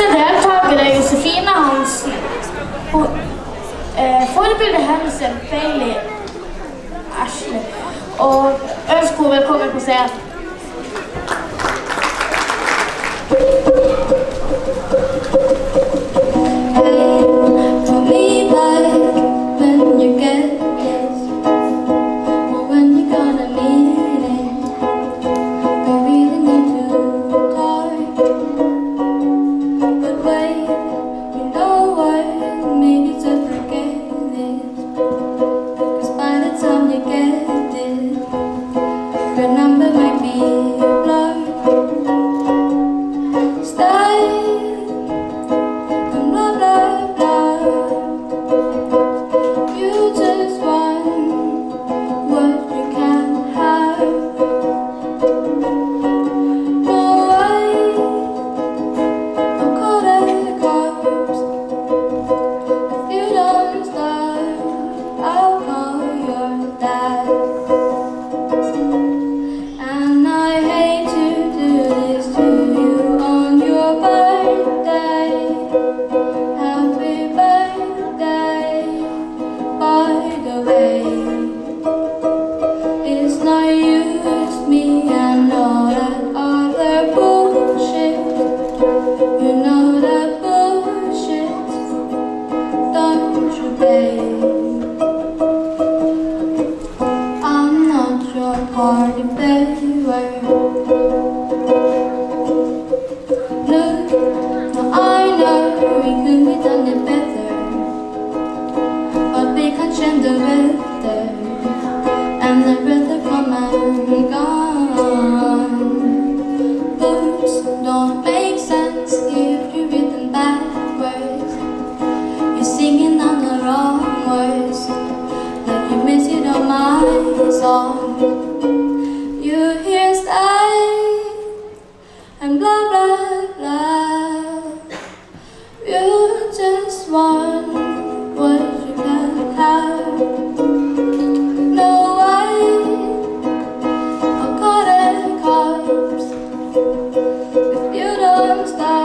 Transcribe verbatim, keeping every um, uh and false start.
Neste deltaker er Josefine Hansen. Forbildet hennes er Billie Eilish, og ønsker henne velkommen på scenen. Party Favor. Look, now I know we could have done it better, but we can't change the weather, and the weather come and gone. Books don't make sense if you read them backwards. You're singing on the wrong words, like you miss it on my song. You hear style and blah blah blah. You just want what you can have. No way, I'll cut it cups if you don't stop.